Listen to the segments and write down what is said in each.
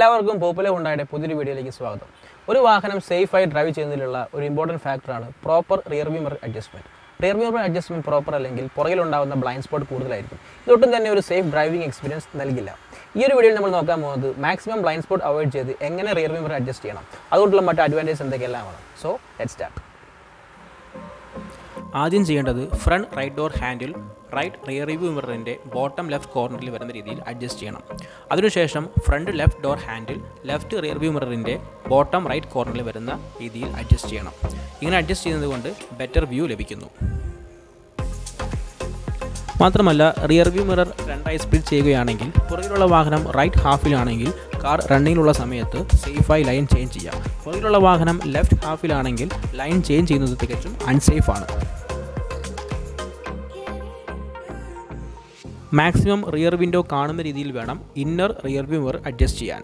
എല്ലാവർക്കും പോപ്പുലർ ഹുണ്ടായുടെ പുതിയൊരു വീഡിയോയിലേക്ക് സ്വാഗതം. ഒരു വാഹനം സേഫായി ഡ്രൈവ് ചെയ്യുന്നതിലുള്ള ഒരു ഇമ്പോർട്ടൻറ്റ് ഫാക്ടറാണ് proper rear view mirror adjustment. Rear view mirror adjustment proper അല്ലെങ്കിൽ പുറകിലുണ്ടാകുന്ന ബ്ലൈൻഡ് സ്പോട്ട് കൂടുതലായിരിക്കും. ഇതൊട്ടും തന്നെ ഒരു സേഫ് ഡ്രൈവിംഗ് എക്സ്പീരിയൻസ് നൽകില്ല. ഈ ഒരു വീഡിയോയിൽ നമ്മൾ നോക്കാൻ പോകുന്നത് മാക്സിമം ബ്ലൈൻഡ് സ്പോട്ട് അവോയ്ഡ് ചെയ്ത് എങ്ങനെ റിയർ വ്യൂ മിറർ അഡ്ജസ്റ്റ് ചെയ്യണം, അതുകൊണ്ടുള്ള മറ്റ് അഡ്വാൻറ്റേജ് എന്തൊക്കെയെല്ലാമാണ്. So let's start. ആദ്യം ചെയ്യേണ്ടത് front right door handle right rear view മിററിൻ്റെ ബോട്ടം ലെഫ്റ്റ് കോർണറിൽ വരുന്ന രീതിയിൽ അഡ്ജസ്റ്റ് ചെയ്യണം. അതിനുശേഷം front left door handle left rear view മിററിൻ്റെ ബോട്ടം റൈറ്റ് കോർണറിൽ വരുന്ന രീതിയിൽ അഡ്ജസ്റ്റ് ചെയ്യണം. ഇങ്ങനെ അഡ്ജസ്റ്റ് ചെയ്യുന്നത് കൊണ്ട് ബെറ്റർ വ്യൂ ലഭിക്കുന്നു. മാത്രമല്ല റിയർ വ്യൂ മിറർ രണ്ടായി സ്പ്ലിറ്റ് ചെയ്യുകയാണെങ്കിൽ പുറകിലുള്ള വാഹനം റൈറ്റ് ഹാഫിലാണെങ്കിൽ കാർ റണ്ണിങ്ങിലുള്ള സമയത്ത് സേഫായി ലൈൻ ചേഞ്ച് ചെയ്യാം. പുറകിലുള്ള വാഹനം ലെഫ്റ്റ് ഹാഫിലാണെങ്കിൽ ലൈൻ ചേഞ്ച് ചെയ്യുന്നത് തികച്ചും അൺസേഫാണ്. മാക്സിമം റിയർ വിൻഡോ കാണുന്ന രീതിയിൽ വേണം inner rear view mirror adjust ചെയ്യാൻ.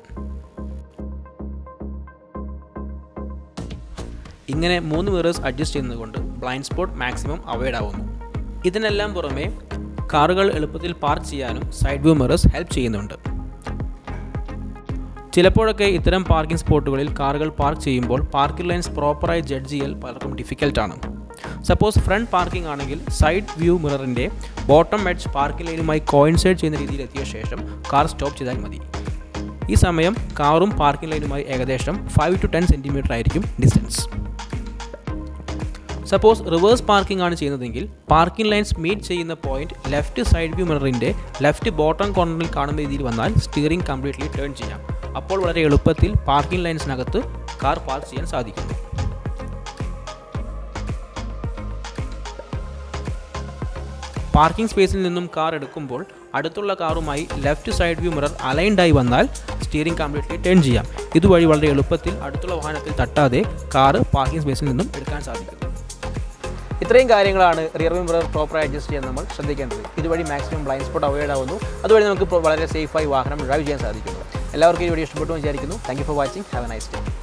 ഇങ്ങനെ 3 മിറേഴ്സ് അഡ്ജസ്റ്റ് ചെയ്യുന്നതുകൊണ്ട് ബ്ലൈൻഡ് സ്പോട്ട് മാക്സിമം അവോയ്ഡ് ആവുന്നു. ഇതിനെല്ലാം പുറമെ കാറുകൾ എളുപ്പത്തിൽ പാർക്ക് ചെയ്യാനും സൈഡ് വ്യൂ മിറേഴ്സ് ഹെൽപ്പ് ചെയ്യുന്നുണ്ട്. ചിലപ്പോഴൊക്കെ ഇത്തരം പാർക്കിംഗ് സ്പോട്ടുകളിൽ കാറുകൾ പാർക്ക് ചെയ്യുമ്പോൾ പാർക്കിംഗ് ലൈൻസ് പ്രോപ്പറായി ജഡ്ജ് ചെയ്യൽ പലർക്കും ഡിഫിക്കൽട്ടാണ്. സപ്പോസ് ഫ്രണ്ട് പാർക്കിംഗ് ആണെങ്കിൽ സൈഡ് വ്യൂ മിററിൻ്റെ ബോട്ടം എഡ്ജ് പാർക്കിംഗ് ലൈനുമായി കോയിൻസൈഡ് ചെയ്യുന്ന രീതിയിൽ എത്തിയ ശേഷം കാർ സ്റ്റോപ്പ് ചെയ്താൽ മതി. ഈ സമയം കാറും പാർക്കിംഗ് ലൈനുമായി ഏകദേശം 5 to 10 സെൻറ്റിമീറ്റർ ആയിരിക്കും ഡിസ്റ്റൻസ്. സപ്പോസ് റിവേഴ്സ് പാർക്കിംഗ് ആണ് ചെയ്യുന്നതെങ്കിൽ പാർക്കിംഗ് ലൈൻസ് മീറ്റ് ചെയ്യുന്ന പോയിന്റ് ലെഫ്റ്റ് സൈഡ് വ്യൂ മിററിൻ്റെ ലെഫ്റ്റ് ബോട്ടം കോർണറിൽ കാണുന്ന രീതിയിൽ വന്നാൽ സ്റ്റിയറിംഗ് കംപ്ലീറ്റ്ലി ടേൺ ചെയ്യാം. അപ്പോൾ വളരെ എളുപ്പത്തിൽ പാർക്കിംഗ് ലൈൻസിനകത്ത് കാർ പാർക്ക് ചെയ്യാൻ സാധിക്കുന്നു. പാർക്കിംഗ് സ്പേസിൽ നിന്നും കാർ എടുക്കുമ്പോൾ അടുത്തുള്ള കാറുമായി ലെഫ്റ്റ് സൈഡ് വ്യൂ മിറർ അലൈൻഡായി വന്നാൽ സ്റ്റിയറിംഗ് കംപ്ലീറ്റ്ലി ടേൺ ചെയ്യാം. ഇതുവഴി വളരെ എളുപ്പത്തിൽ അടുത്തുള്ള വാഹനത്തിൽ തട്ടാതെ കാർ പാർക്കിംഗ് സ്പേസിൽ നിന്നും എടുക്കാൻ സാധിക്കും. ഇത്രയും കാര്യങ്ങളാണ് റിയർ വ്യൂ മിറർ പ്രോപ്പറായി അഡ്ജസ്റ്റ് ചെയ്യാൻ നമ്മൾ ശ്രദ്ധിക്കേണ്ടത്. ഇതുവഴി മാക്സിമം ബ്ലൈൻഡ് സ്പോട്ട് അവോയ്ഡ് ആവുന്നു. അതുവഴി നമുക്ക് വളരെ സേഫായി വാഹനം ഡ്രൈവ് ചെയ്യാൻ സാധിക്കുന്നു. എല്ലാവർക്കും ഈ വീഡിയോ ഇഷ്ടപ്പെട്ടു വിചാരിക്കുന്നു. Thank you for watching. Have a nice day.